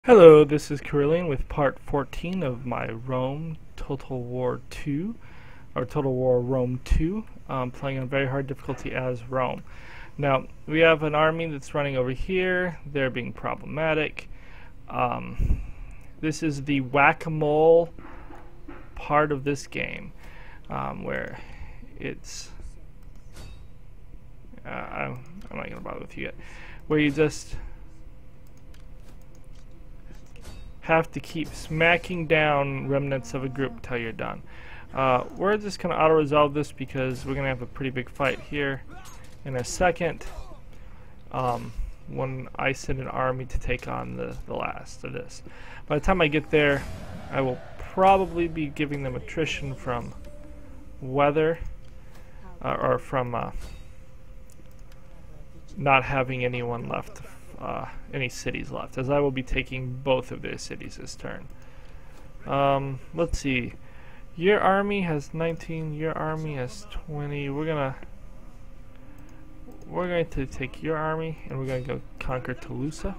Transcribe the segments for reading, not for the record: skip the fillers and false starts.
Hello, this is Carillion with part 14 of my Rome Total War 2, or Total War Rome 2, playing on very hard difficulty as Rome. Now, we have an army that's running over here. They're being problematic. This is the whack-a-mole part of this game, where it's... I'm not going to bother with you yet. Where you just have to keep smacking down remnants of a group until you're done. We're just going to auto-resolve this because we're going to have a pretty big fight here in a second when I send an army to take on the last of this. By the time I get there, I will probably be giving them attrition from weather or from not having anyone left, any cities left, as I will be taking both of their cities this turn. Let's see. Your army has 19. Your army has 20. We're going to take your army and we're going to go conquer Tolosa.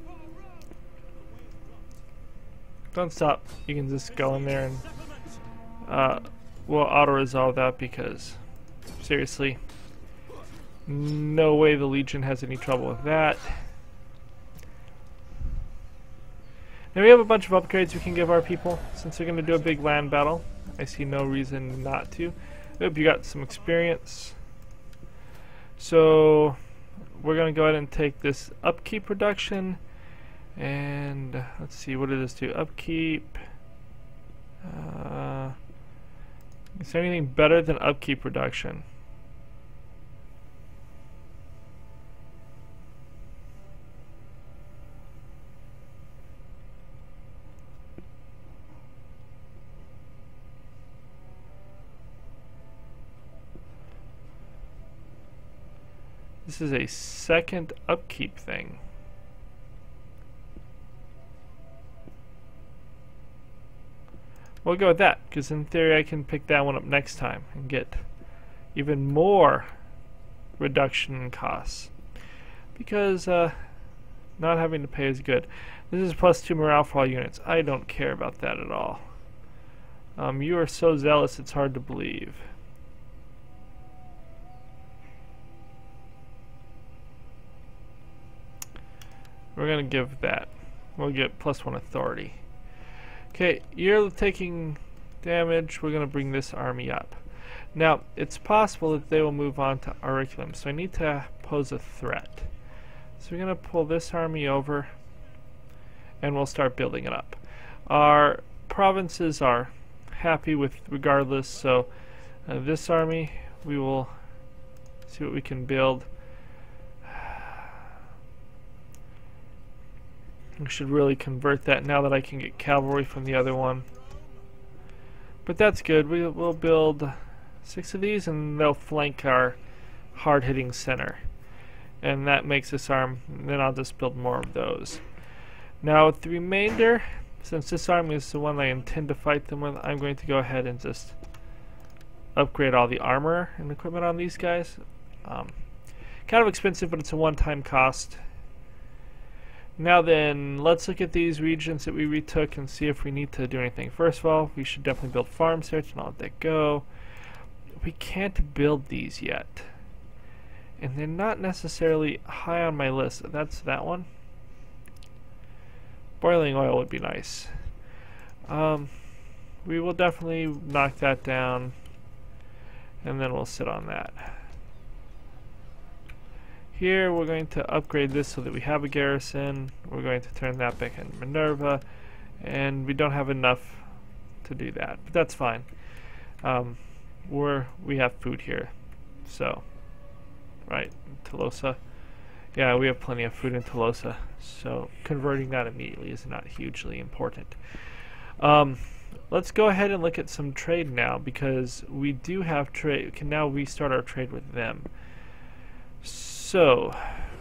Don't stop. You can just go in there and we'll auto-resolve that because seriously, no way the Legion has any trouble with that. Now we have a bunch of upgrades we can give our people since they're going to do a big land battle. I see no reason not to. Oop, you got some experience. So we're going to go ahead and take this upkeep reduction and let's see, what did this do? Upkeep. Is there anything better than upkeep reduction? This is a second upkeep thing. We'll go with that, because in theory I can pick that one up next time and get even more reduction in costs. Because not having to pay is good. This is +2 morale for all units. I don't care about that at all. You are so zealous it's hard to believe. We're going to give that. We'll get +1 authority. Okay, you're taking damage. We're going to bring this army up. Now, it's possible that they will move on to Auriculum, so I need to pose a threat. So we're going to pull this army over, and we'll start building it up. Our provinces are happy with regardless, so this army, we will see what we can build. I should really convert that now that I can get cavalry from the other one. But that's good. We'll build 6 of these and they'll flank our hard-hitting center. And that makes this arm, and then I'll just build more of those. Now with the remainder, since this army is the one I intend to fight them with, I'm going to go ahead and just upgrade all the armor and equipment on these guys. Kind of expensive, but it's a one-time cost. Now then, let's look at these regions that we retook and see if we need to do anything. First of all, we should definitely build farm search and I'll let that go. We can't build these yet. And they're not necessarily high on my list. That's that one. Boiling oil would be nice. We will definitely knock that down and then we'll sit on that. Here we're going to upgrade this so that we have a garrison. We're going to turn that back into Minerva, and we don't have enough to do that, but that's fine. We have food here, so right, Tolosa. Yeah, we have plenty of food in Tolosa, so converting that immediately is not hugely important. Let's go ahead and look at some trade now because we do have trade. We can now restart our trade with them. So,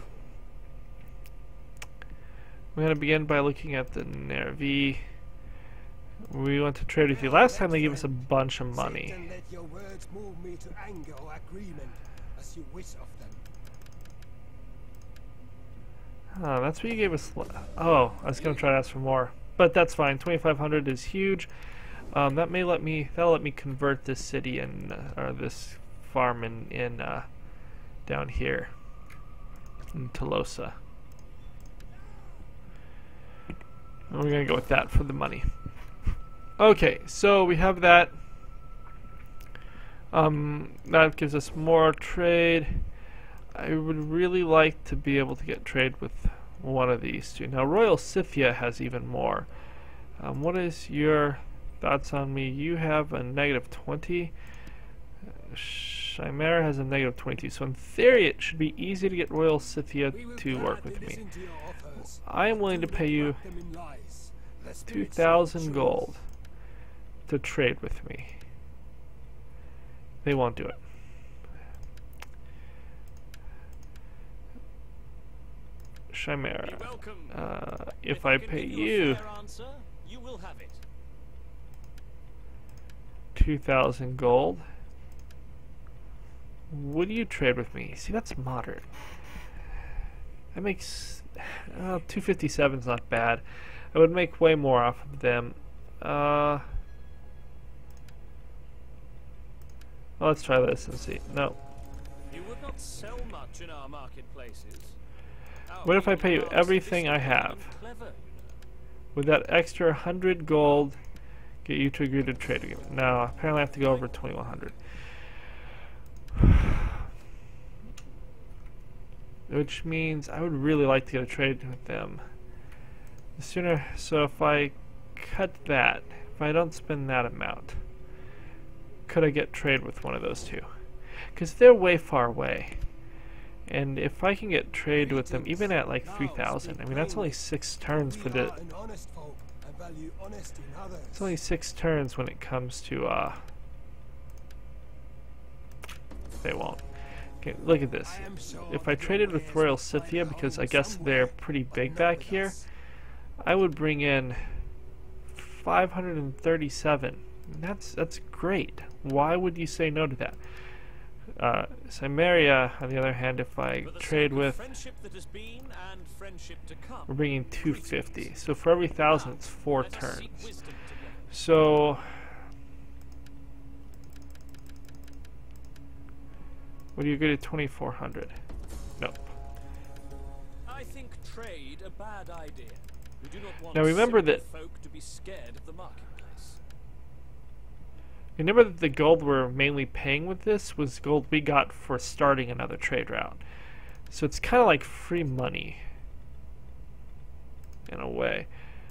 we're going to begin by looking at the Nervi. We want to trade with you. Last time they gave us a bunch of money. Let your words move me to anger or agreement, as you wish of them. Oh, that's what you gave us. Oh, I was gonna try to ask for more, but that's fine. 2,500 is huge. That may let me. That'll let me convert this city and or this farm in down here in Tolosa. And we're gonna go with that for the money. Okay, so we have that. That gives us more trade. I would really like to be able to get trade with one of these two. Now, Royal Scythia has even more. What is your thoughts on me? You have a -20. Chimera has a -22. So in theory, it should be easy to get Royal Scythia to work with me. I am willing to pay you 2,000 gold to trade with me. They won't do it. Chimera. If I pay you 2,000 gold, would you trade with me? See, that's moderate. That makes 257 is not bad. I would make way more off of them. Well, let's try this and see. No. You would not sell much in our marketplaces. What if I pay you everything I have? Would that extra 100 gold get you to agree to trade agreement? No, apparently I have to go over 2,100. Which means I would really like to get a trade with them. The sooner, so if I cut that, if I don't spend that amount, could I get trade with one of those two? Because they're way far away. And if I can get trade with them, even at like 3,000, I mean that's only 6 turns for the... It's only 6 turns when it comes to, they won't. Okay, look at this. If I traded with Royal Scythia, because I guess they're pretty big back here, I would bring in 537. That's great. Why would you say no to that? Cimmeria, on the other hand, if I trade with, we're bringing 250. So for every 1,000, it's 4 turns. So, would you agree to 2,400? Nope. I think trade a bad idea. We do not want now remember that. folk to be scared of the marketplace. Remember that the gold we're mainly paying with this was gold we got for starting another trade route. So it's kind of like free money. In a way.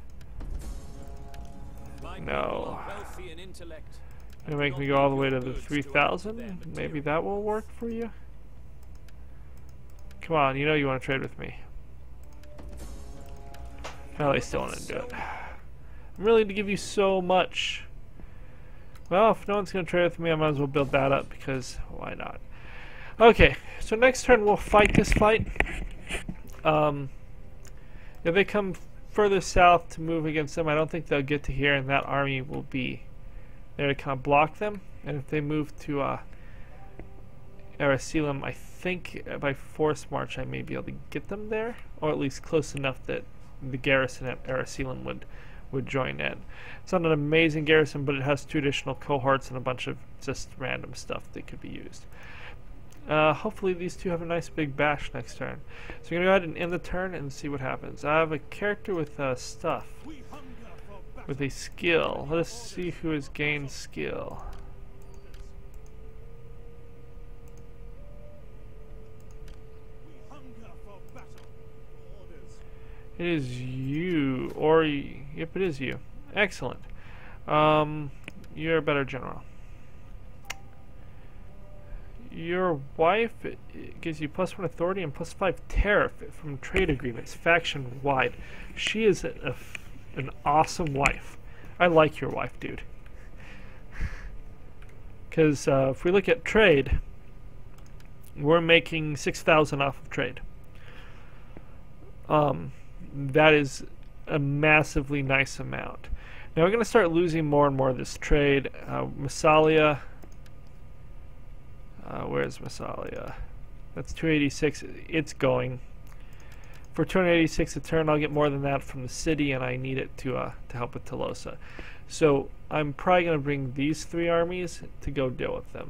No. Gonna make me go all the way to the 3,000? Maybe that will work for you? Come on, you know you want to trade with me. No, they still want to do it. I'm willing to give you so much. Well, if no one's going to trade with me, I might as well build that up, because why not? Okay, so next turn we'll fight this fight. If they come further south to move against them, I don't think they'll get to here, and that army will be there to kind of block them. And if they move to Arasilum, I think by force march I may be able to get them there, or at least close enough that the garrison at Arasilum would join in. It's not an amazing garrison, but it has 2 additional cohorts and a bunch of just random stuff that could be used. Hopefully these two have a nice big bash next turn. So we're going to go ahead and end the turn and see what happens. I have a character with stuff, with a skill. Let us see who has gained skill. It is you, or yep, it is you. Excellent. You're a better general. Your wife, it gives you +1 authority and +5 tariff from trade agreements, faction wide. She is an awesome wife. I like your wife, dude. Because if we look at trade, we're making 6,000 off of trade. That is a massively nice amount. Now we're going to start losing more and more of this trade. Massalia, where's Massalia? That's 286. It's going. For 286 a turn, I'll get more than that from the city, and I need it to help with Tolosa. So I'm probably going to bring these 3 armies to go deal with them.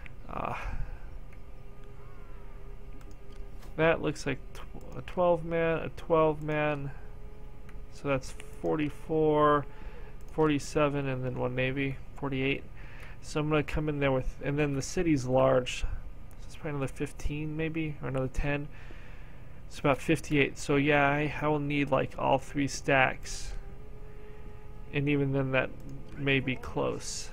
That looks like a 12-man, so that's 44, 47, and then 1 navy, 48. So I'm going to come in there with, and then the city's large, so it's probably another 15 maybe, or another 10. It's about 58. So yeah, I will need like all 3 stacks, and even then that may be close.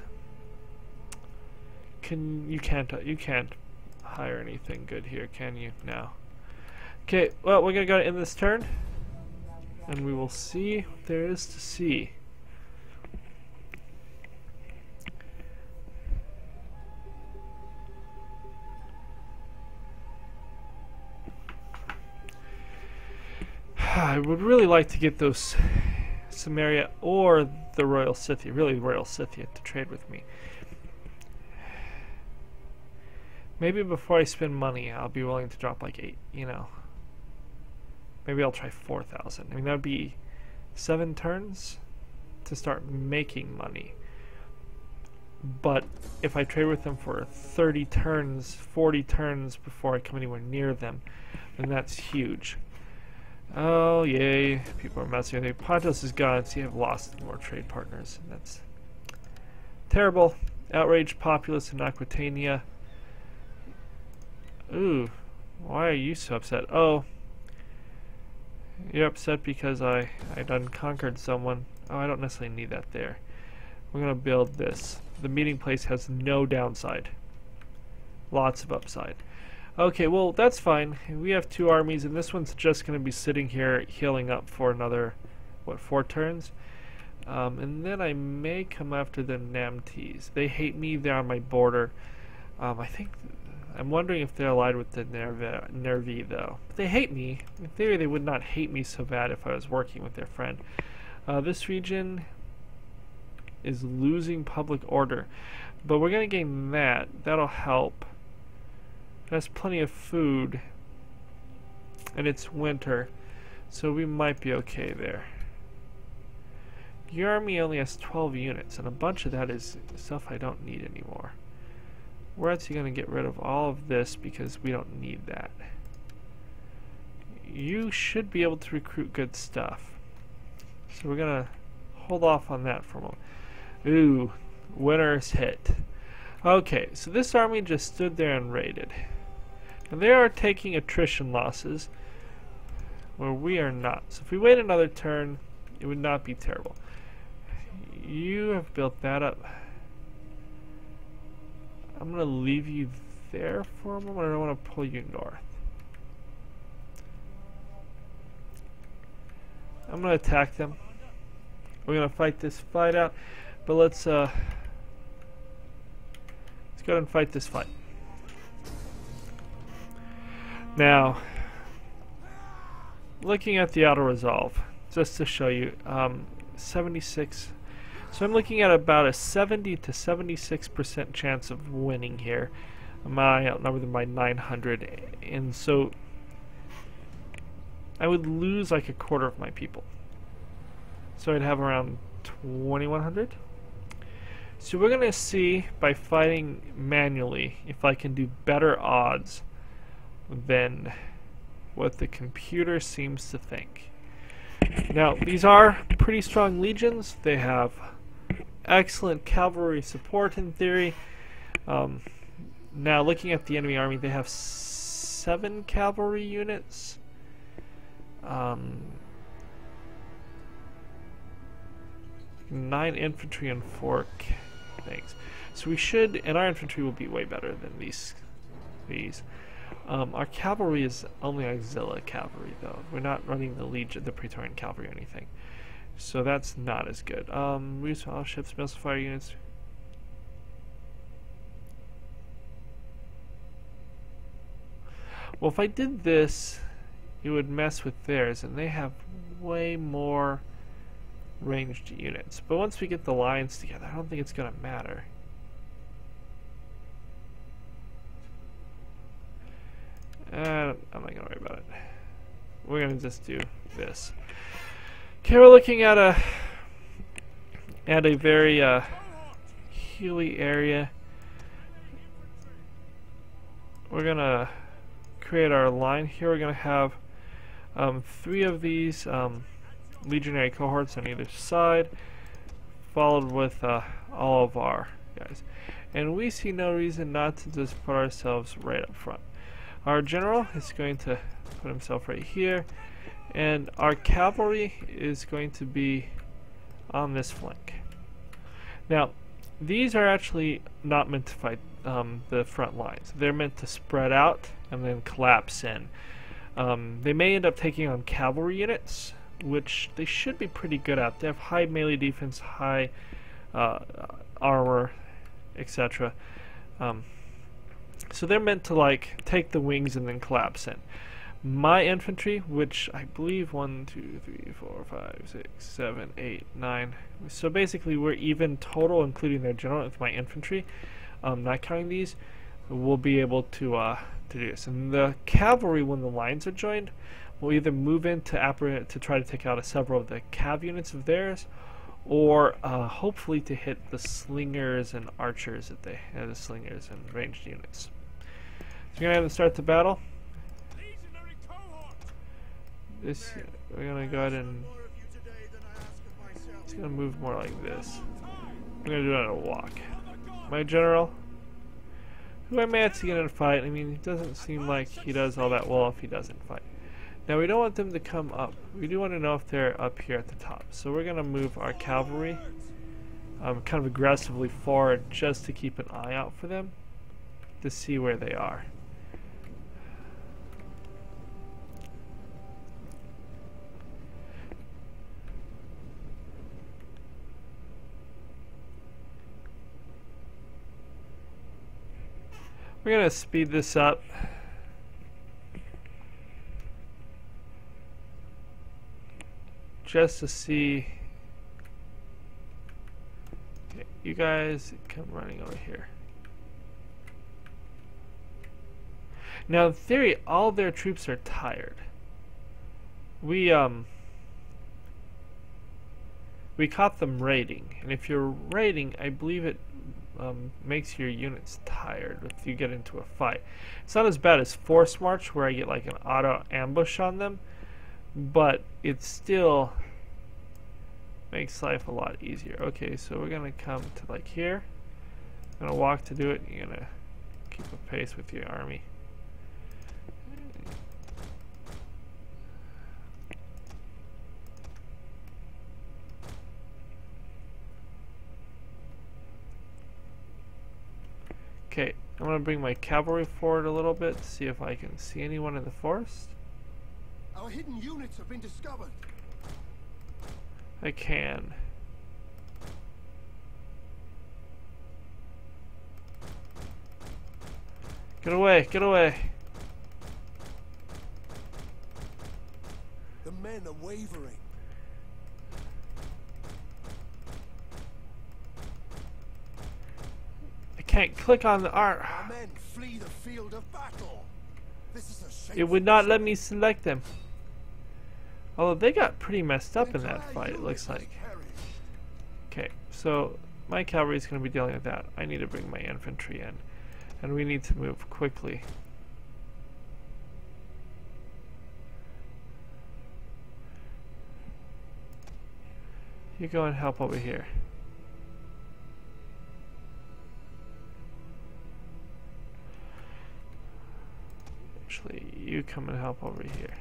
You can't hire anything good here, can you? No. Okay, well, we're gonna go to end this turn, and we will see what there is to see. I would really like to get those Samaria or the Royal Scythia, really Royal Scythia, to trade with me. Maybe before I spend money, I'll be willing to drop like 8, you know. Maybe I'll try 4,000. I mean, that would be 7 turns to start making money. But if I trade with them for 30 turns, 40 turns before I come anywhere near them, then that's huge. Oh, yay. People are messing with me. Pontus is gone, so you have lost more trade partners. And that's terrible. Outraged populace in Aquitania. Ooh, why are you so upset? Oh, you're upset because I done conquered someone. Oh, I don't necessarily need that there. We're going to build this. The meeting place has no downside. Lots of upside. Okay, well, that's fine. We have 2 armies, and this one's just going to be sitting here healing up for another, what, 4 turns? And then I may come after the Namtes. They hate me. They're on my border. I think... I'm wondering if they're allied with the Nervi, though. But they hate me. In theory, they would not hate me so bad if I was working with their friend. This region is losing public order. But we're going to gain that. That'll help. It has plenty of food. And it's winter. So we might be okay there. Your army only has 12 units. And a bunch of that is stuff I don't need anymore. We're actually going to get rid of all of this because we don't need that. You should be able to recruit good stuff. So we're going to hold off on that for a moment. Ooh, winner's hit. Okay, so this army just stood there and raided. And they are taking attrition losses where we are not. So if we wait another turn, it would not be terrible. You have built that up. I'm going to leave you there for a moment. I don't want to pull you north. I'm going to attack them. We're going to fight this fight out. But let's go ahead and fight this fight. Now, looking at the auto resolve, just to show you, 76. So I'm looking at about a 70 to 76% chance of winning here. I outnumber them by 900, and so I would lose like a quarter of my people. So I'd have around 2,100. So we're gonna see by fighting manually if I can do better odds than what the computer seems to think. Now these are pretty strong legions. They have excellent cavalry support in theory. Now looking at the enemy army, they have 7 cavalry units. 9 infantry and 4 things. So we should, and our infantry will be way better than these. Our cavalry is only auxiliary cavalry though. We're not running the Legion, the Praetorian cavalry or anything. So that's not as good. We use all ships, missile fire units. Well, if I did this, it would mess with theirs, and they have way more ranged units. But once we get the lines together, I don't think it's going to matter. I'm not going to worry about it. we're gonna just do this. Okay, we're looking at a very hilly area. We're gonna create our line here. We're gonna have 3 of these legionary cohorts on either side, followed with all of our guys. And we see no reason not to just put ourselves right up front. Our general is going to put himself right here, and our cavalry is going to be on this flank. Now, these are actually not meant to fight the front lines. They're meant to spread out and then collapse in. They may end up taking on cavalry units, which they should be pretty good at. They have high melee defense, high armor, etc. So they're meant to like take the wings and then collapse in. My infantry, which I believe 1, 2, 3, 4, 5, 6, 7, 8, 9. So basically we're even total, including their general, with my infantry, not counting these, will be able to do this. And the cavalry, when the lines are joined, will either move in to try to take out several of the cav units of theirs, or hopefully to hit the slingers and archers that they have, the slingers and ranged units. So we're gonna start the battle. This, we're gonna go ahead and it's gonna move more like this. I'm gonna do it on a walk. My general, who I may have to get in a fight. I mean, it doesn't seem like he does all that well if he doesn't fight. Now we don't want them to come up. We do want to know if they're up here at the top. So we're gonna move our cavalry kind of aggressively forward just to keep an eye out for them to see where they are. We're gonna speed this up. Just to see. Okay, you guys come running over here. Now in theory, all their troops are tired. We caught them raiding, and if you're raiding, I believe it makes your units tired if you get into a fight. It's not as bad as Force March, where I get like an auto ambush on them, but it still makes life a lot easier. Okay, so we're gonna come to like here. I'm gonna walk to do it. You're gonna keep a pace with your army. Okay, I'm gonna bring my cavalry forward a little bit to see if I can see anyone in the forest. Our hidden units have been discovered. I can. Get away, get away. The men are wavering. I can't click on the art. Our men flee the field of battle. This is a shame. It would not let me select them. Although they got pretty messed up in that fight, it looks like. Okay, so my cavalry is going to be dealing with that. I need to bring my infantry in, and we need to move quickly. You go and help over here. Actually, you come and help over here.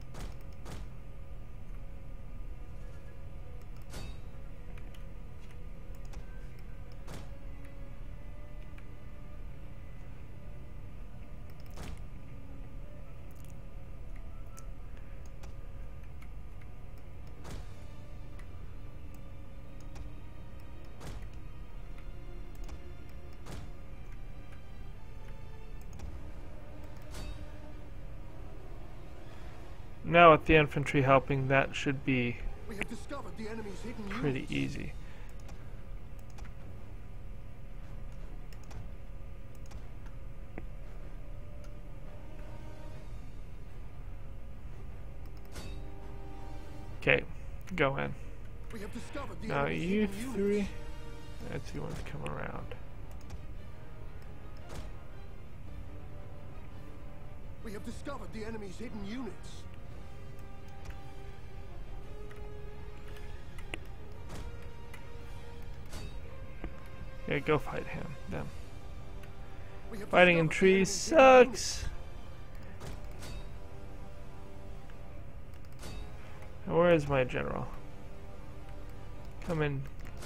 Now with the infantry helping, that should be We have discovered the enemy's hidden pretty units. easy. Okay, go in. We have discovered the Now enemy's you hidden three, units. let's see what's come around. We have discovered the enemy's hidden units. Yeah, go fight him. Them. We have Fighting in discovered the trees enemy's hidden units. sucks. Now, where is my general? Come in.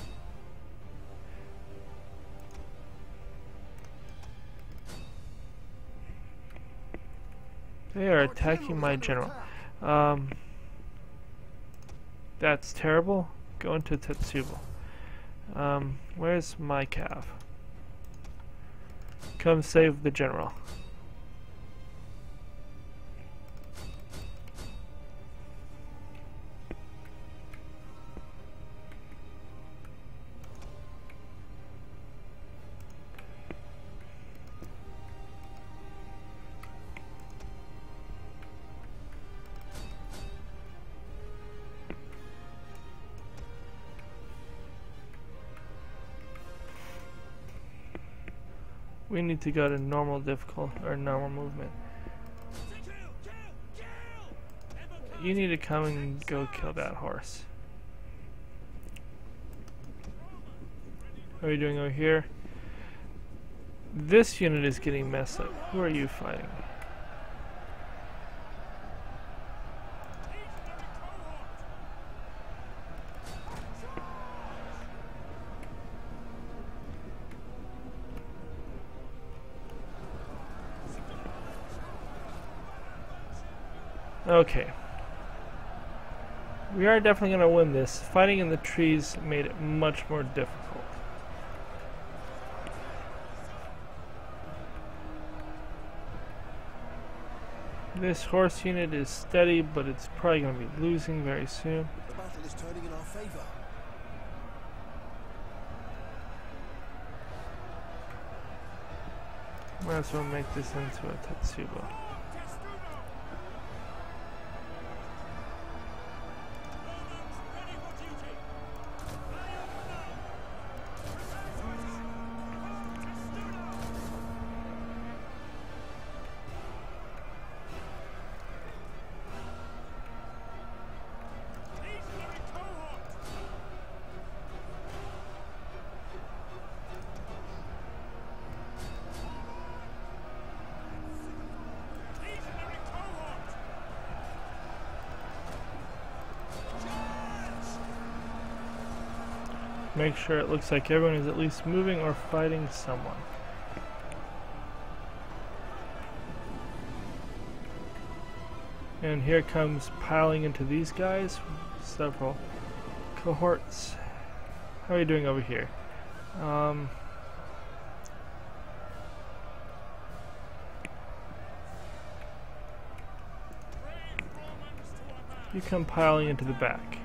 They are Our attacking general is my under general. attack. That's terrible. Go into Tetsubo. Where's my cav? Come save the general. We need to go to normal difficult or normal movement. You need to come and go kill that horse. How are you doing over here? This unit is getting messed up. Who are you fighting? Okay. We are definitely going to win this. Fighting in the trees made it much more difficult. This horse unit is steady, but it's probably going to be losing very soon. The battle is turning in our favor. Might as well make this into a Tetsubo. Make sure it looks like everyone is at least moving or fighting someone. And here comes piling into these guys, several cohorts. How are you doing over here? You come piling into the back.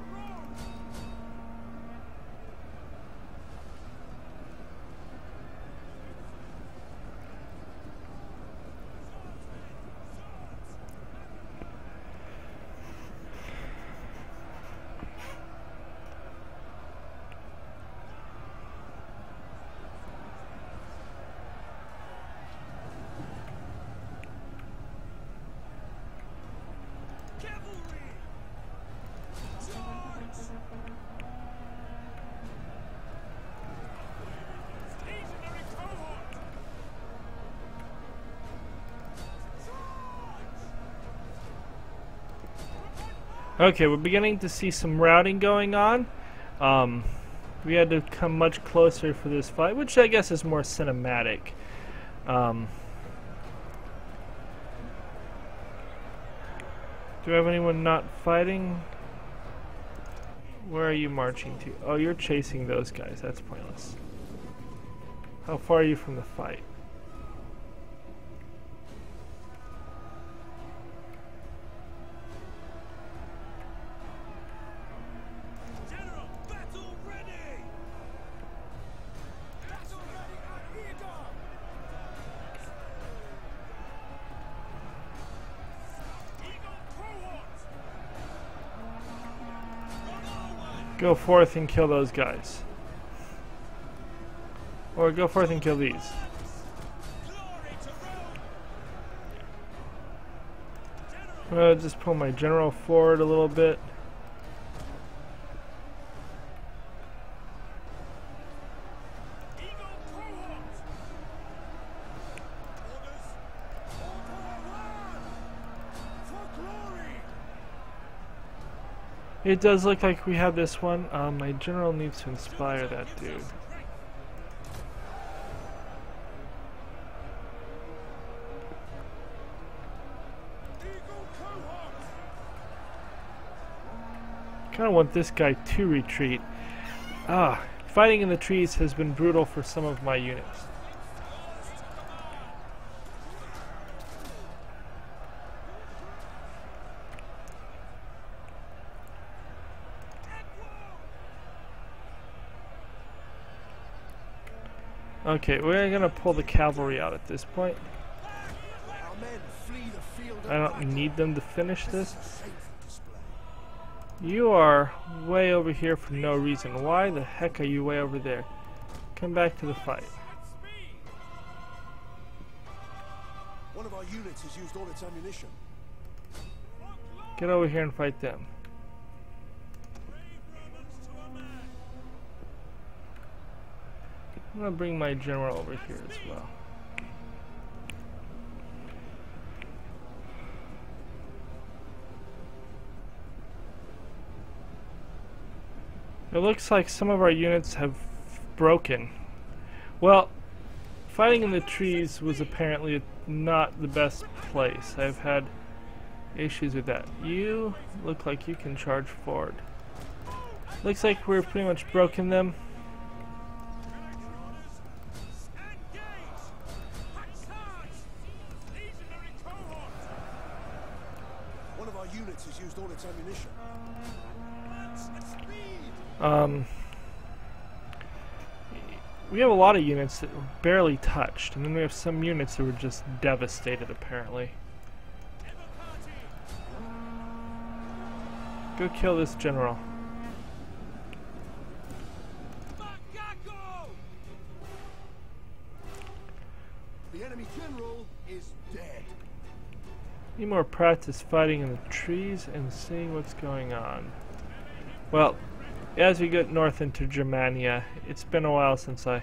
Okay, we're beginning to see some routing going on. We had to come much closer for this fight, which I guess is more cinematic. Do I have anyone not fighting? Where are you marching to? Oh, you're chasing those guys. That's pointless. How far are you from the fight? Go forth and kill those guys. Or go forth and kill these. I'm gonna just pull my general forward a little bit. It does look like we have this one. My general needs to inspire that dude. I kind of want this guy to retreat. Fighting in the trees has been brutal for some of my units. Okay, we're gonna pull the cavalry out at this point. I don't need them to finish this. You are way over here for no reason. Why the heck are you way over there? Come back to the fight. One of our units has used all its ammunition. Get over here and fight them. I'm gonna bring my general over here as well. It looks like some of our units have broken. Well, fighting in the trees was apparently not the best place. I've had issues with that. You look like you can charge forward. Looks like we're pretty much broken them. One of our units has used all its ammunition. We have a lot of units that were barely touched, and then we have some units that were just devastated, apparently. Go kill this general. The enemy general is dead. Need more practice fighting in the trees and seeing what's going on. Well, as we get north into Germania, it's been a while since I've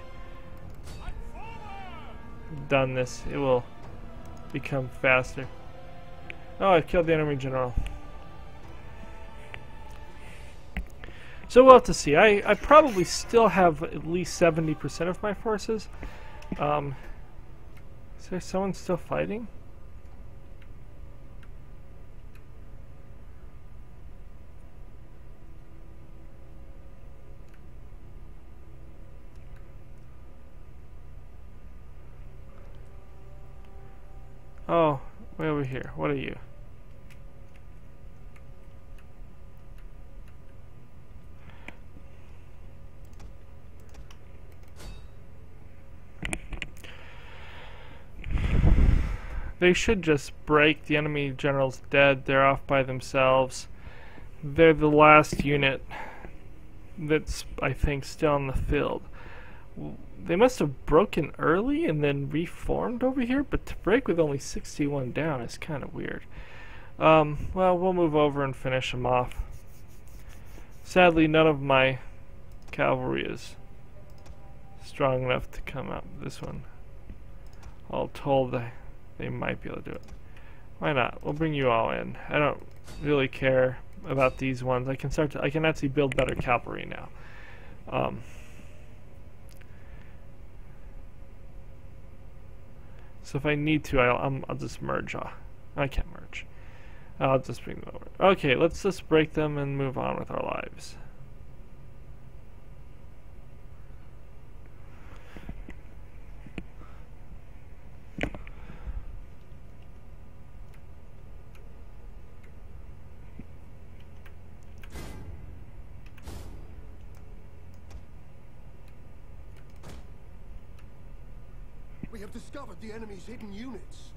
done this. It will become faster. Oh, I've killed the enemy general. So we'll have to see. I probably still have at least 70% of my forces. Is there someone still fighting? Oh, way over here. What are you? They should just break. The enemy general's dead. They're off by themselves. They're the last unit that's, I think, still in the field. They must have broken early and then reformed over here, but to break with only 61 down is kind of weird. Well, we'll move over and finish them off. Sadly, none of my cavalry is strong enough to come up. This one, all told, they might be able to do it. Why not? We'll bring you all in. I don't really care about these ones. I can actually build better cavalry now. So if I need to, I'll just merge. I can't merge. I'll just bring them over. Okay, let's just break them and move on with our lives. We have discovered the enemy's hidden units.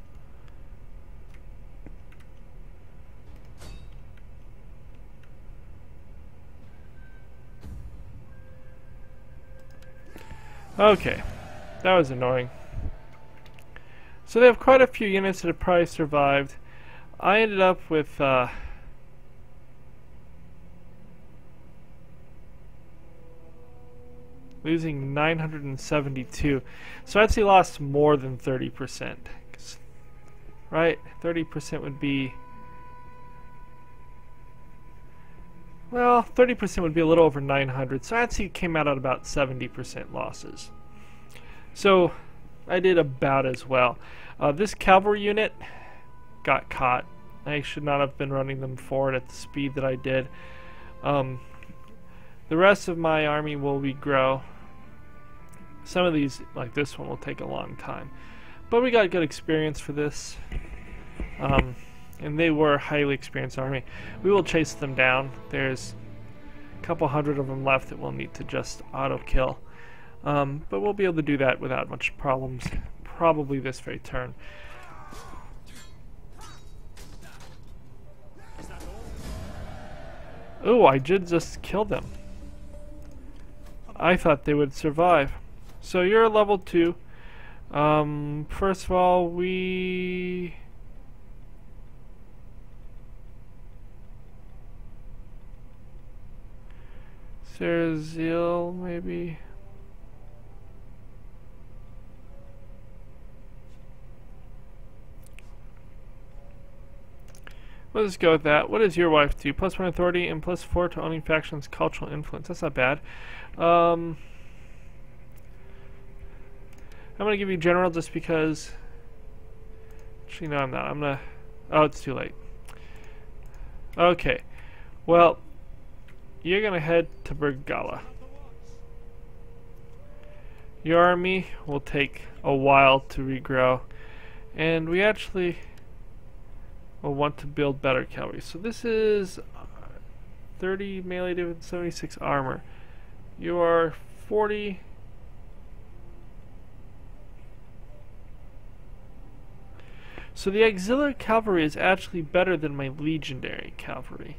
Okay, that was annoying. So they have quite a few units that have probably survived. I ended up with losing 972. So I'd say lost more than 30%. Right? 30% would be... Well, 30% would be a little over 900. So I'd say it came out at about 70% losses. So I did about as well. This cavalry unit got caught. I should not have been running them forward at the speed that I did. The rest of my army will regrow. Some of these, like this one, will take a long time. But we got good experience for this. And they were a highly experienced army. We will chase them down. There's a couple hundred of them left that we'll need to just auto-kill. But we'll be able to do that without much problems, probably this very turn. Oh, I did just kill them. I thought they would survive. So you're level 2. First of all, we... Cerzil, maybe? Let's go with that. What does your wife do? +1 authority and +4 to owning factions' cultural influence. That's not bad. I'm going to give you general just because... Actually, no, I'm not. I'm going to... Oh, it's too late. Okay. Well, you're going to head to Bergala. Your army will take a while to regrow. And we actually... will want to build better cavalry. So this is 30 melee defense, 76 armor. You are 40. So the auxiliary cavalry is actually better than my legendary cavalry.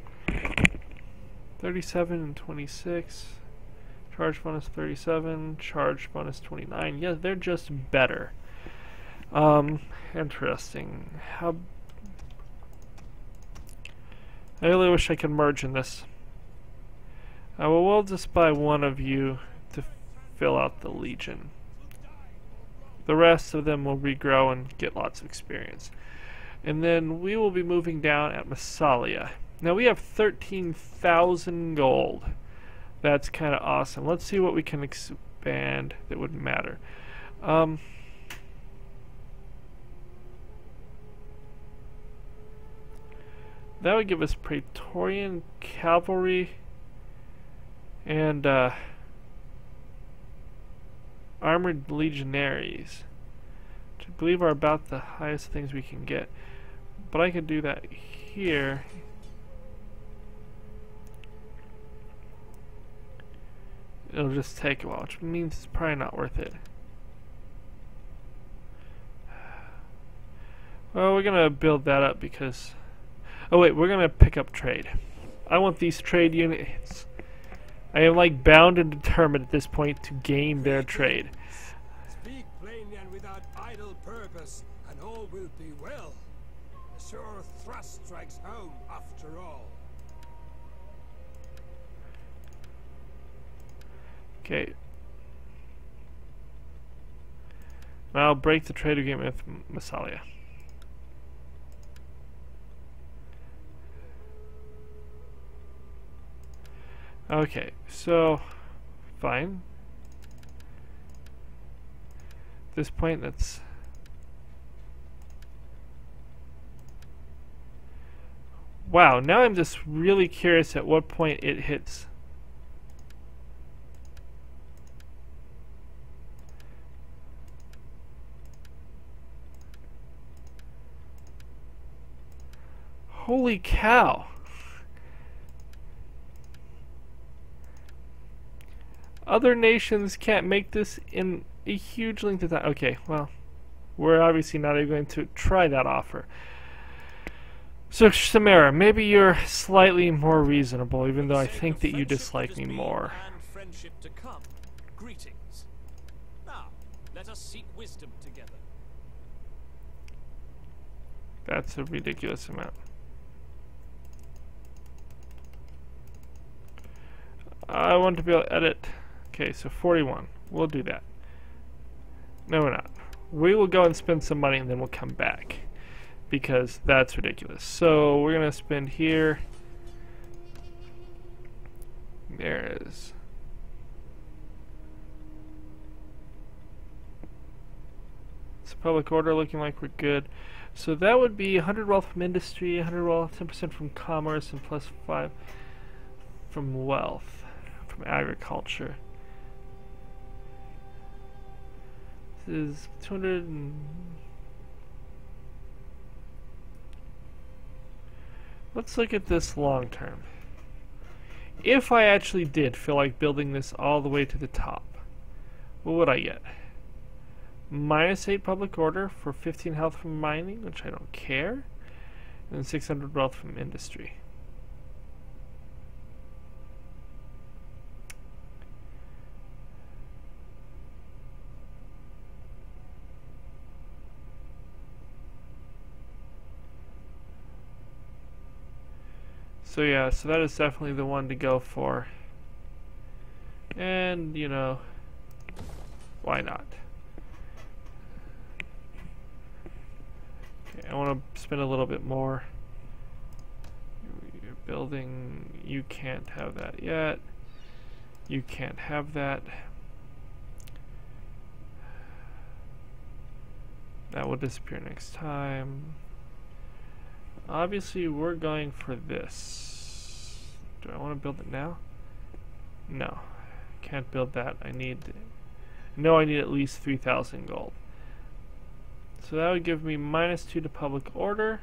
37 and 26. Charge bonus 37. Charge bonus 29. Yeah, they're just better. Interesting. How... I really wish I could merge in this. Well, we'll just buy one of you to fill out the Legion. The rest of them will regrow and get lots of experience. And then we will be moving down at Massalia. Now we have 13,000 gold. That's kind of awesome. Let's see what we can expand that would matter. That would give us Praetorian Cavalry and Armored Legionaries, which I believe are about the highest things we can get. But I could do that here. It'll just take a while, which means it's probably not worth it. Well, we're gonna build that up because... Oh wait, we're gonna pick up trade. I want these trade units. I am like bound and determined at this point to gain their trade. Speak plainly and without idle purpose, and all will be well. A sure thrust strikes home after all. Okay. I'll break the trade agreement with Massalia. Okay, so fine. At this point, that's wow. Now I'm just really curious at what point it hits. Holy cow. Other nations can't make this in a huge length of time. Okay, well, we're obviously not even going to try that offer. So, Samara, maybe you're slightly more reasonable, even though I think that you dislike me more. Friendship to come. Greetings. Now, let us seek wisdom together. That's a ridiculous amount. I want to be able to edit. Okay, so 41. We'll do that. No, we're not. We will go and spend some money and then we'll come back, because that's ridiculous. So we're gonna spend here. There is. It's public order looking like we're good. So that would be 100 wealth from industry, 100 wealth, 10% from commerce, and plus 5 from wealth, from agriculture. This is 200 and... Let's look at this long term. If I actually did feel like building this all the way to the top, what would I get? -8 public order for 15 health from mining, which I don't care, and 600 wealth from industry. So yeah, so that is definitely the one to go for. And, you know, why not? Okay, I want to spend a little bit more. You're building, you can't have that yet. You can't have that. That will disappear next time. Obviously, we're going for this. Do I want to build it now? No. Can't build that. I need at least 3,000 gold. So that would give me -2 to public order.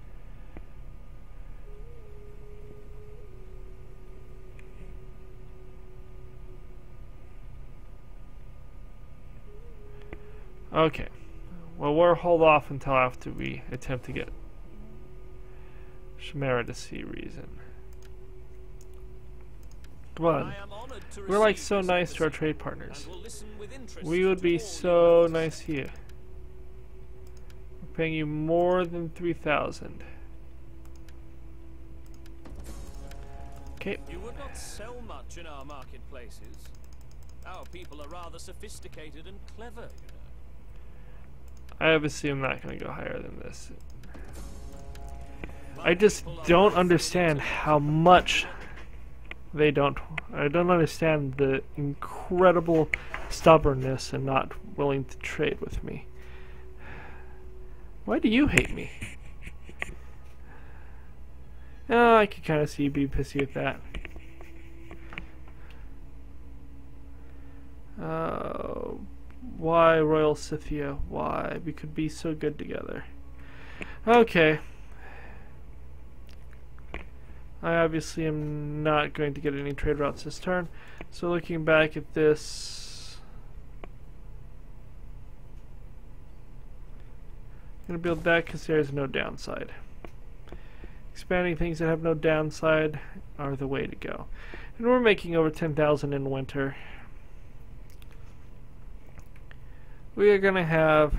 Okay. Well, we'll hold off until after we attempt to get Chimera to see reason. Come on. We're like so nice to our trade partners. We would be so nice to you. We're paying you more than 3,000. Okay. You would not sell much in our marketplaces. Our people are rather sophisticated and clever, you know. I obviously am not going to go higher than this. I just don't understand how much they don't. I don't understand the incredible stubbornness and not willing to trade with me. Why do you hate me? Oh, I can kind of see you being pissy with that. Why, Royal Scythia? Why? We could be so good together. Okay. I obviously am not going to get any trade routes this turn. So looking back at this, I'm going to build that because there's no downside. Expanding things that have no downside are the way to go. And we're making over 10,000 in winter. We are going to have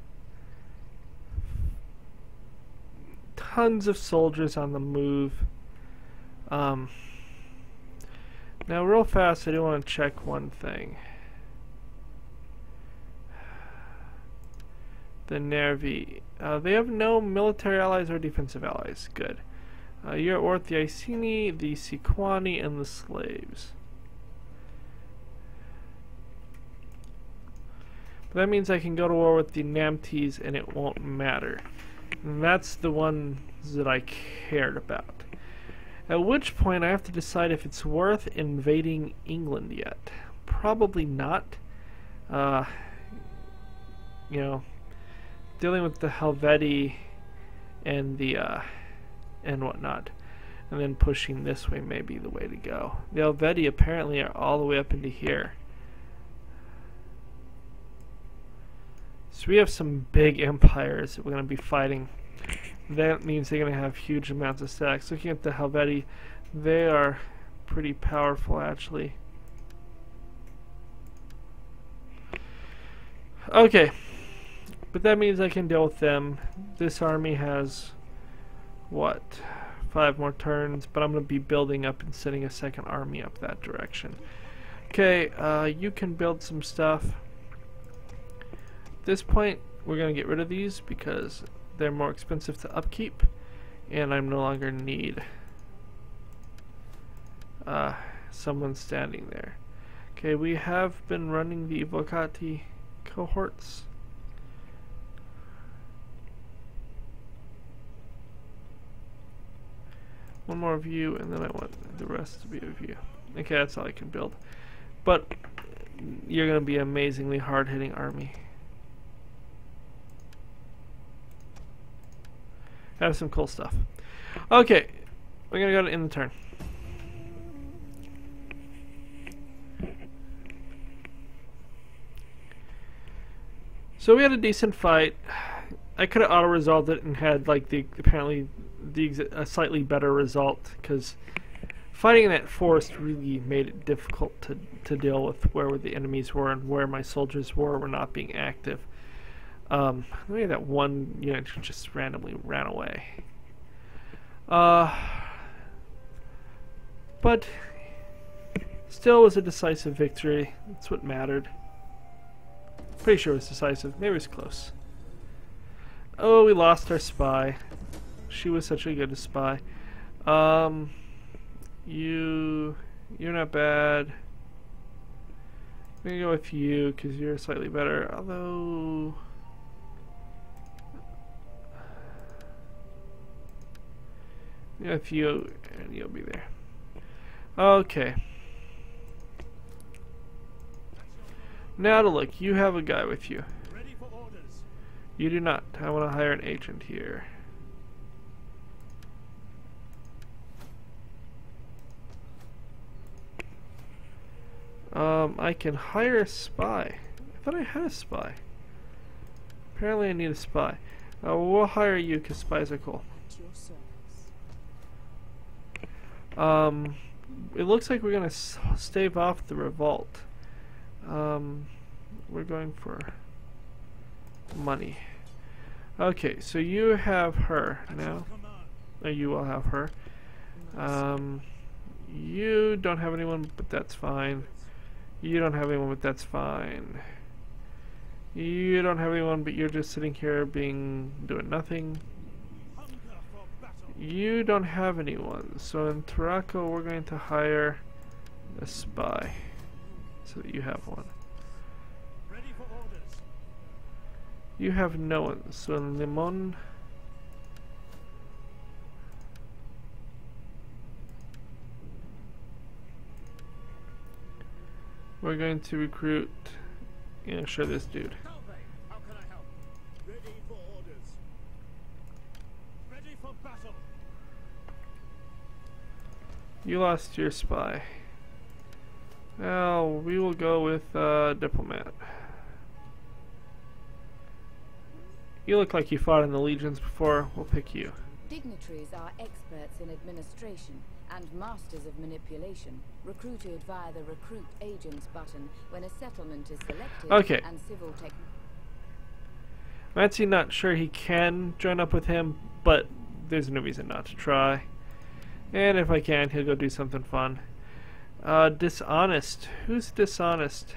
tons of soldiers on the move. Now real fast, I do want to check one thing. The Nervi, they have no military allies or defensive allies. Good. You're at war with the Iceni, the Sequani, and the slaves. But that means I can go to war with the Namtes and it won't matter. And that's the ones that I cared about. At which point I have to decide if it's worth invading England yet. Probably not. You know, dealing with the Helvetii and the and whatnot, and then pushing this way may be the way to go. The Helvetii apparently are all the way up into here. So we have some big empires that we're going to be fighting. That means they're going to have huge amounts of stacks. Looking at the Helvetii, they are pretty powerful actually. Okay, but that means I can deal with them. This army has, what, 5 more turns, but I'm going to be building up and sending a second army up that direction. Okay, you can build some stuff. At this point, we're going to get rid of these because they're more expensive to upkeep, and I no longer need someone standing there. Okay, we have been running the Vocati cohorts. One more view, and then I want the rest to be a view. Okay, that's all I can build. But you're going to be an amazingly hard-hitting army. Have some cool stuff. Okay, we're going to go to end the turn. So we had a decent fight. I could have auto-resolved it and had like a slightly better result, because fighting in that forest really made it difficult to deal with where the enemies were and where my soldiers were not being active. Maybe that one unit just randomly ran away. But still was a decisive victory. That's what mattered. Pretty sure it was decisive. Maybe it was close. Oh, we lost our spy. She was such a good spy. You're not bad. I'm gonna go with you because you're slightly better. Although, yeah, if you and you'll be there. Okay. Now to look, you have a guy with you. Ready for orders. You do not. I want to hire an agent here. I can hire a spy. I thought I had a spy. Apparently I need a spy. We'll hire you because spies are cool. At your service. It looks like we're gonna stave off the revolt. We're going for money. Okay, so you have her now. Or you will have her. You don't have anyone, but that's fine. You don't have anyone, but that's fine. You don't have anyone, but you're just sitting here doing nothing. You don't have anyone, so in Tarako we're going to hire a spy so that you have one. Ready for orders. You have no one, so in Limon we're going to recruit, sure, this dude. How can I help? Ready for orders. Ready for battle. You lost your spy. Well, we will go with diplomat. You look like you fought in the legions before. We'll pick you. Dignitaries are experts in administration and masters of manipulation, recruited via the Recruit Agents button when a settlement is selected. Okay. And civil tech. I'm actually not sure he can join up with him, but there's no reason not to try. And if I can, he'll go do something fun. Dishonest. Who's dishonest?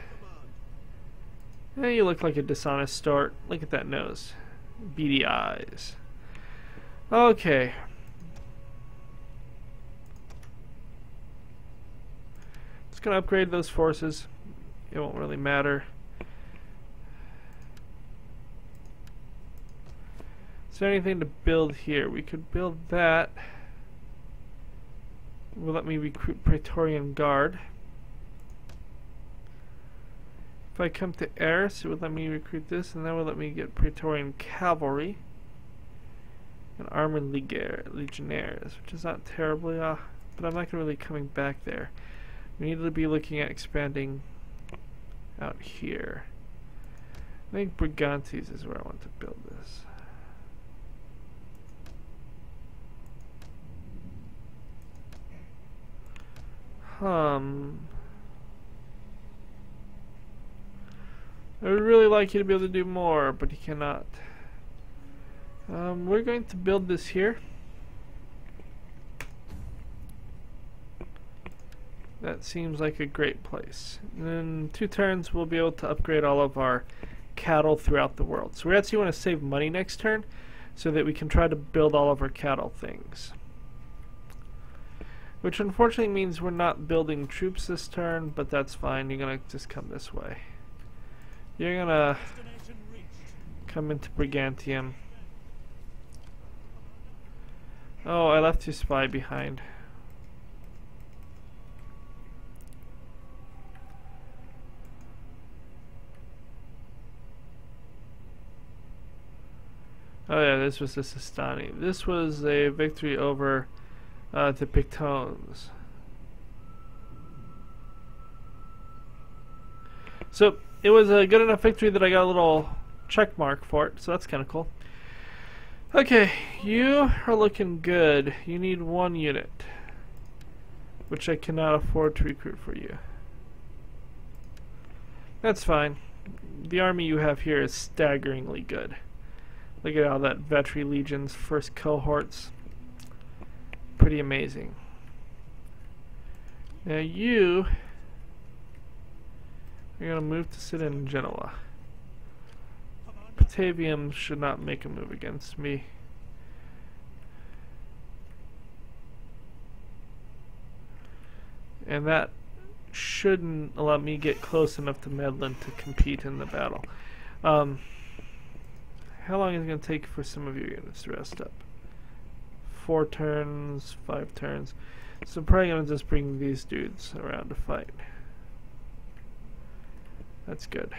You look like a dishonest start. Look at that nose. Beady eyes. Okay. Just gonna upgrade those forces. It won't really matter. Is there anything to build here? We could build that. Will let me recruit Praetorian Guard. If I come to Eris, it would let me recruit this, and that would let me get Praetorian Cavalry and Armored Legionnaires, which is not terribly off, but I'm not really coming back there. We need to be looking at expanding out here. I think Brigantes is where I want to build this. I would really like you to be able to do more, but you cannot. We're going to build this here. That seems like a great place. And in 2 turns, we'll be able to upgrade all of our cattle throughout the world. So we actually want to save money next turn so that we can try to build all of our cattle things. Which unfortunately means we're not building troops this turn, but that's fine. You're going to just come this way. You're going to come into Brigantium. Oh, I left your spy behind. Oh yeah, this was the Sistani. This was a victory over the Pictones. So it was a good enough victory that I got a little check mark for it, so that's kind of cool. Okay, you are looking good. You need 1 unit, which I cannot afford to recruit for you. That's fine. The army you have here is staggeringly good. Look at all that Vetri Legion's first cohorts. Pretty amazing. Now you are going to move to sit in Genoa. Batavium should not make a move against me. And that shouldn't allow me get close enough to Medlin to compete in the battle. How long is it going to take for some of your units to rest up? 4 turns, 5 turns. So I'm probably going to just bring these dudes around to fight. That's good.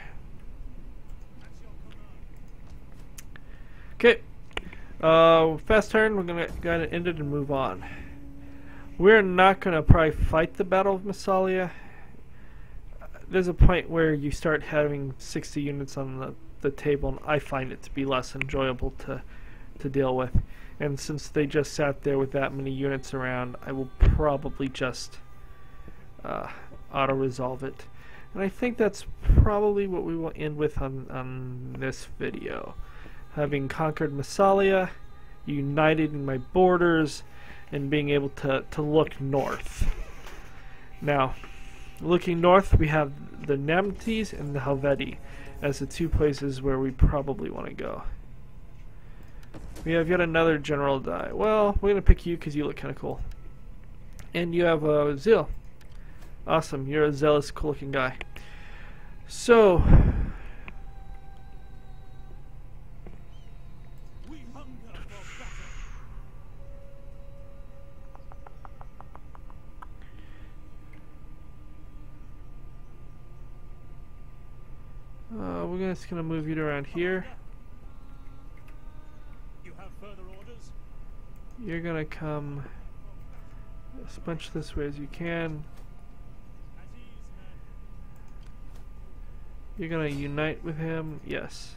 Okay. Fast turn. We're going to go ahead and end it and move on. We're not going to probably fight the Battle of Massalia. There's a point where you start having 60 units on the table, and I find it to be less enjoyable to deal with. And since they just sat there with that many units around, I will probably just auto-resolve it. And I think that's probably what we will end with on this video. Having conquered Massalia, united in my borders, and being able to look north. Now, looking north, we have the Nemetes and the Helvetii as the 2 places where we probably want to go. We have yet another general die. Well, we're going to pick you because you look kind of cool. And you have a Zeal. Awesome, you're a zealous, cool looking guy. So, we're just going to move you around here. You have further orders? You're going to come as much this way as you can. You're going to unite with him. Yes.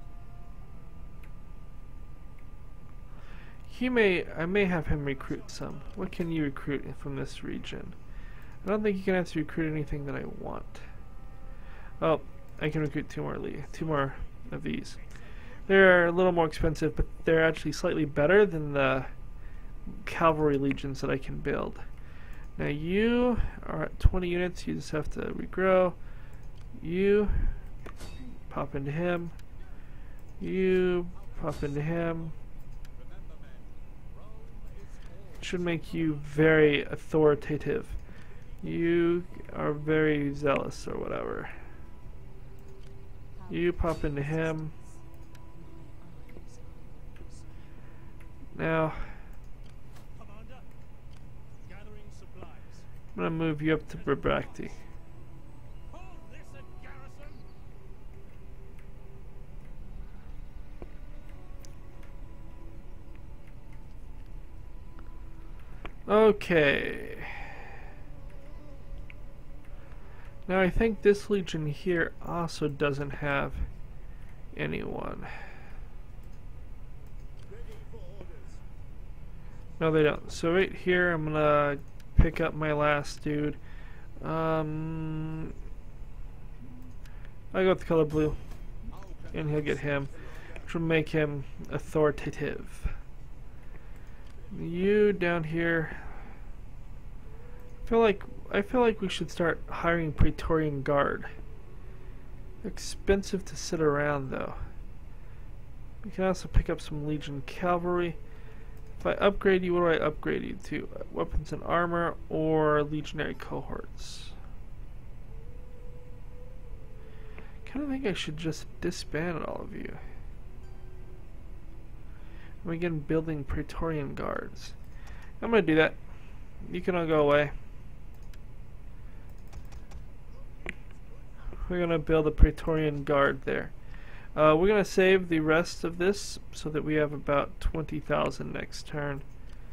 I may have him recruit some. What can you recruit from this region? I don't think you can actually recruit anything that I want. Oh, I can recruit 2 more of these. They're a little more expensive, but they're actually slightly better than the cavalry legions that I can build. Now you are at 20 units. You just have to regrow. You pop into him. You pop into him. It should make you very authoritative. You are very zealous or whatever. You pop into him. Now, Commander, gathering supplies. I'm going to move you up to Brabacti. Hold this at garrison. Okay. Now I think this legion here also doesn't have anyone. No, they don't. So right here, I'm gonna pick up my last dude. I go with the color blue, and he'll get him, which will make him authoritative. You down here. I feel like we should start hiring Praetorian Guard. Expensive to sit around though. We can also pick up some Legion Cavalry. If I upgrade you, what do I upgrade you to? Weapons and armor or legionary cohorts? Kind of think I should just disband all of you. I'm again building Praetorian Guards. I'm gonna do that. You can all go away. We're gonna build a Praetorian Guard there. We're gonna save the rest of this so that we have about 20,000 next turn.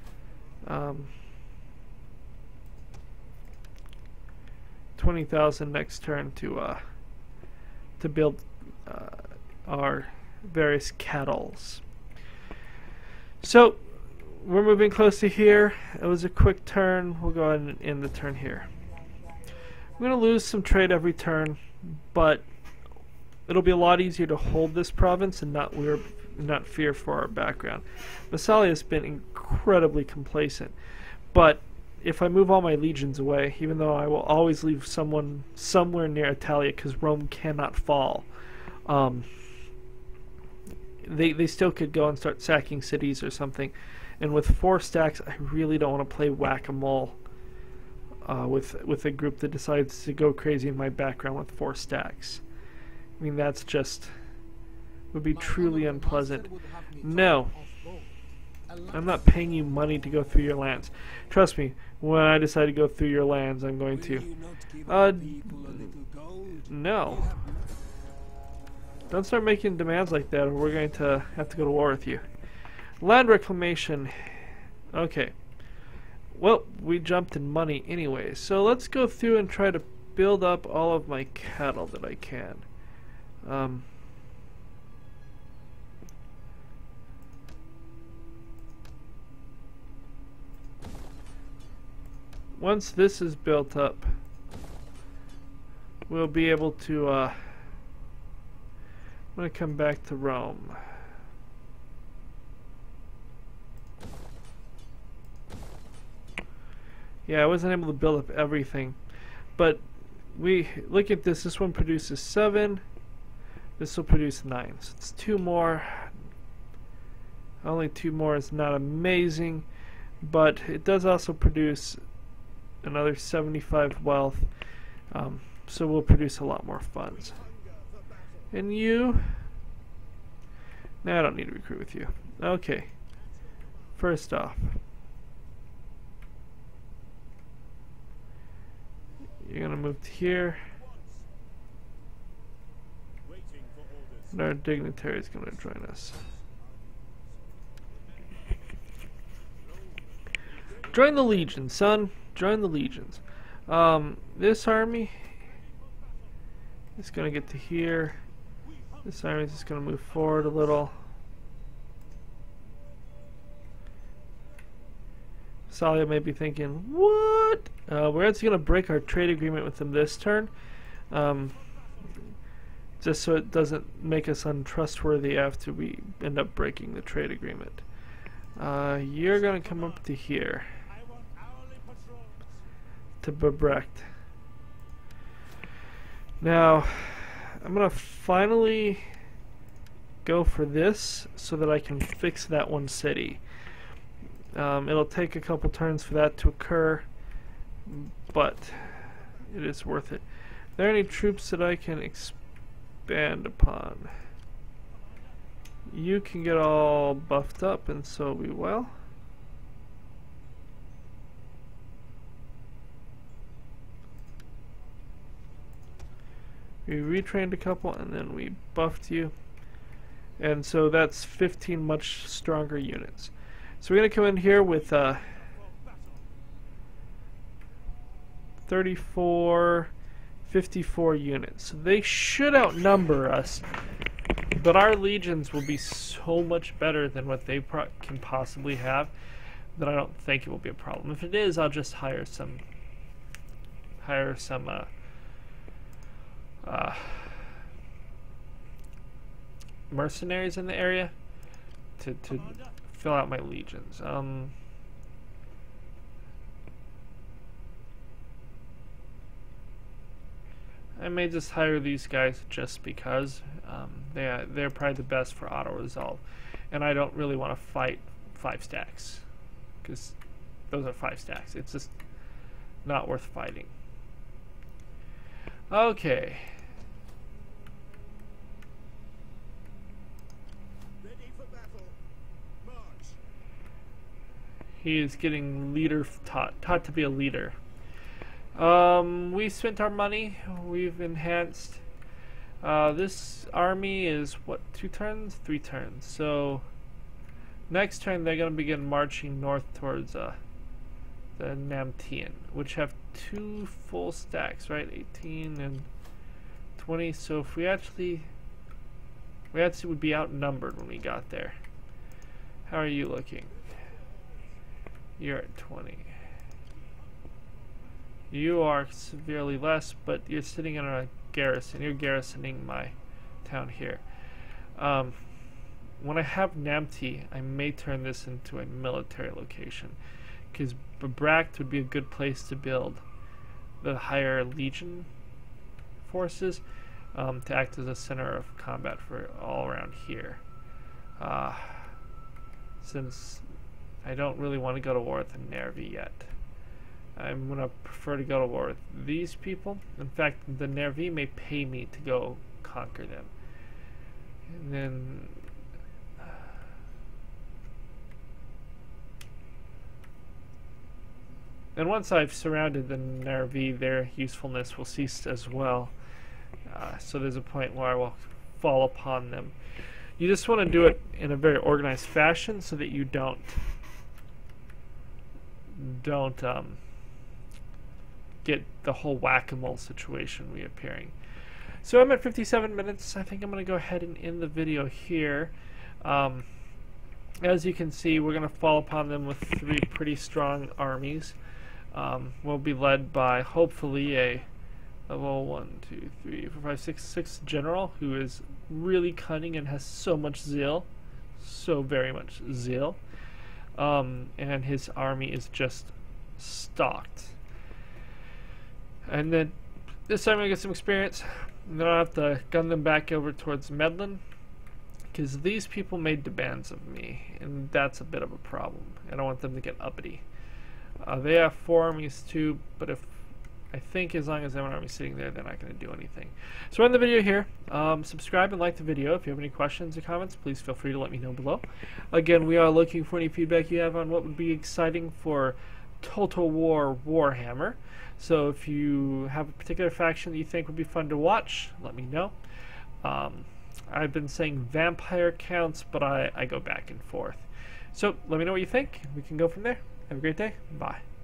20,000 next turn to build our various cattles. So we're moving close to here. It was a quick turn. We'll go ahead and end the turn here. I'm gonna lose some trade every turn, but it'll be a lot easier to hold this province and not fear for our background. Massalia has been incredibly complacent, but if I move all my legions away, even though I will always leave someone somewhere near Italia because Rome cannot fall, they still could go and start sacking cities or something. And with 4 stacks, I really don't want to play whack-a-mole with a group that decides to go crazy in my background with 4 stacks. I mean, that's just would be truly unpleasant. No, I'm not paying you money to go through your lands. Trust me, when I decide to go through your lands, I'm going to. No. Don't start making demands like that, or we're going to have to go to war with you. Land reclamation. Okay. Well, we jumped in money anyway, so let's go through and try to build up all of my cattle that I can. Once this is built up, we'll be able to, I'm going to come back to Rome. Yeah, I wasn't able to build up everything, but we look at this. This one produces 7. This will produce 9. So it's 2 more. Only 2 more is not amazing, but it does also produce another 75 wealth. So we'll produce a lot more funds. And you? No, I don't need to recruit with you. Okay. First off, you're gonna move to here, and our dignitary is gonna join us. Join the Legion, son. Join the Legions. This army is gonna get to here. This army is just gonna move forward a little. Salia may be thinking, what? We're actually going to break our trade agreement with them this turn, just so it doesn't make us untrustworthy after we end up breaking the trade agreement. You're going to come up to here, to Babrecht. Now, I'm going to finally go for this so that I can fix that one city. It'll take a couple turns for that to occur, but it is worth it. Are there any troops that I can expand upon? You can get all buffed up, and so we will. We retrained a couple, and then we buffed you. And so that's 15 much stronger units. So we're going to come in here with 34, 54 units. So they should outnumber us, but our legions will be so much better than what they can possibly have that I don't think it will be a problem. If it is, I'll just hire some mercenaries in the area to fill out my legions. I may just hire these guys just because they're probably the best for auto resolve, and I don't really want to fight 5 stacks because those are 5 stacks. It's just not worth fighting. Okay. Ready for battle. March. He is getting leader taught to be a leader. We spent our money. We've enhanced. This army is what, 2 turns? 3 turns. So next turn they're going to begin marching north towards the Namtian, which have 2 full stacks, right? 18 and 20. So if we actually would be outnumbered when we got there. How are you looking? You're at 20. You are severely less, but you're sitting in a garrison. You're garrisoning my town here. When I have Namti, I may turn this into a military location, because Bract would be a good place to build the higher legion forces, to act as a center of combat for all around here. Since I don't really want to go to war with the Nervi yet. I'm going to prefer to go to war with these people. In fact, the Nervi may pay me to go conquer them. And then once I've surrounded the Nervi, their usefulness will cease as well. So there's a point where I will fall upon them. You just want to do it in a very organized fashion so that you don't get the whole whack-a-mole situation reappearing. So I'm at 57 minutes. I think I'm going to go ahead and end the video here. As you can see, we're going to fall upon them with 3 pretty strong armies. We'll be led by, hopefully, a level 1, 2, 3, 4, 5, 6 general who is really cunning and has so much zeal. So very much zeal. And his army is just stocked. And then this time I'm going to get some experience. And then I'll have to gun them back over towards Medlin, because these people made demands of me, and that's a bit of a problem. I don't want them to get uppity. They have 4 armies too, but I think as long as I have an army sitting there, they're not going to do anything. So we'll end the video here. Subscribe and like the video. If you have any questions or comments, please feel free to let me know below. Again, we are looking for any feedback you have on what would be exciting for Total War Warhammer. So if you have a particular faction that you think would be fun to watch, let me know. I've been saying vampire counts, but I go back and forth. So let me know what you think. We can go from there. Have a great day. Bye.